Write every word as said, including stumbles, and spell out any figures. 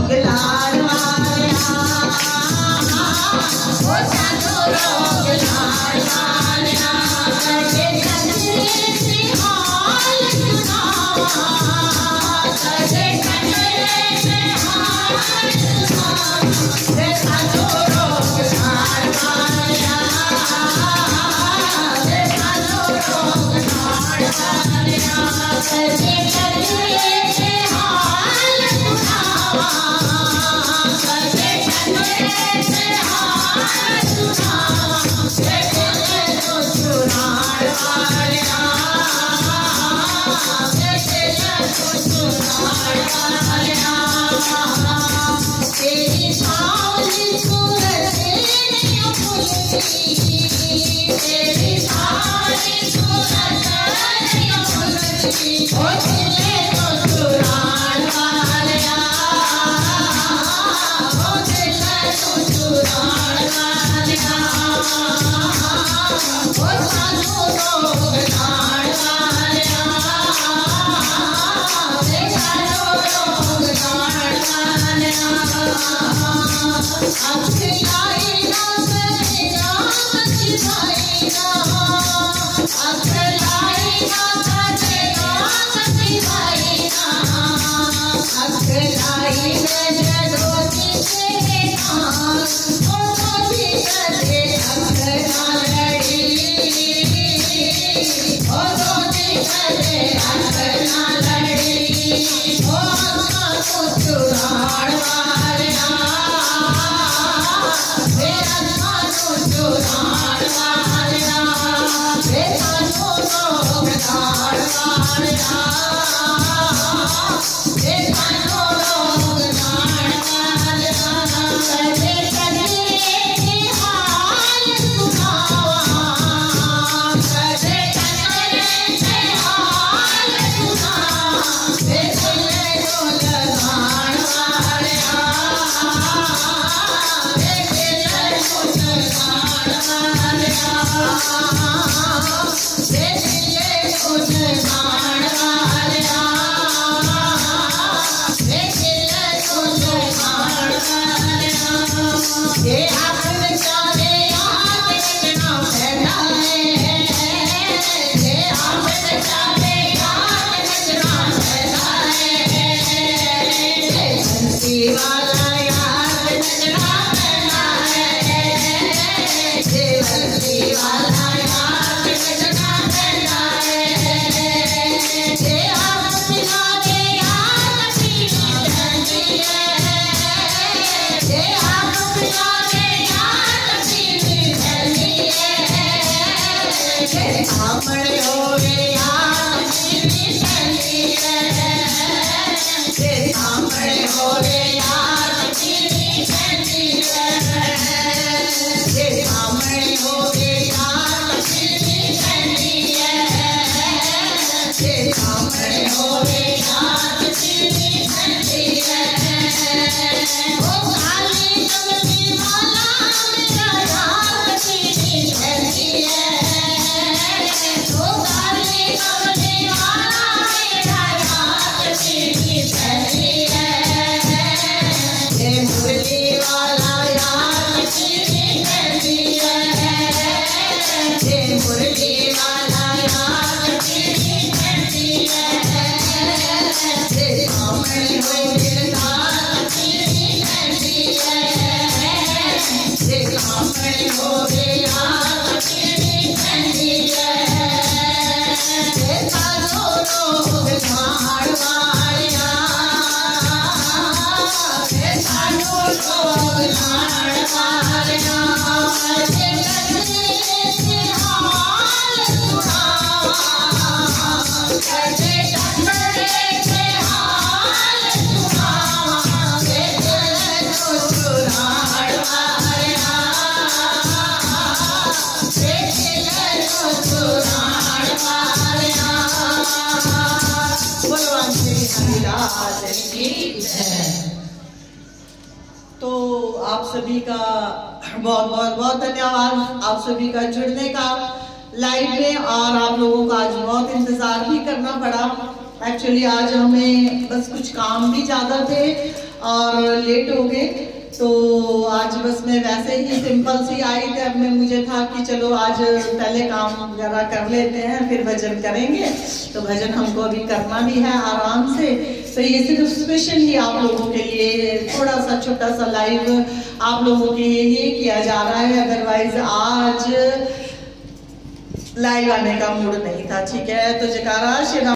तो आप सभी का बहुत बहुत बहुत धन्यवाद, आप सभी का जुड़ने का लाइव में, और आप लोगों का आज बहुत इंतजार भी करना पड़ा। एक्चुअली आज हमें बस कुछ काम भी ज़्यादा थे और लेट हो गए, तो आज बस मैं वैसे ही सिंपल सी आई थी। अब मैं मुझे था कि चलो आज पहले काम वगैरह कर लेते हैं फिर भजन करेंगे, तो भजन हमको अभी करना भी है आराम से। तो ये सिर्फ स्पेशल ही आप लोगों के लिए थोड़ा सा छोटा सा लाइव आप लोगों के लिए ये किया जा रहा है, अदरवाइज आज लाइव आने का मूड नहीं था। ठीक है, तो जयकारा श्री राम।